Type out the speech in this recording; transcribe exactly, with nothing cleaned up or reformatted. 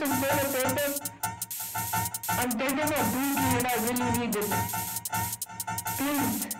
some toilet paper and tell them or do it when I really need it. Please.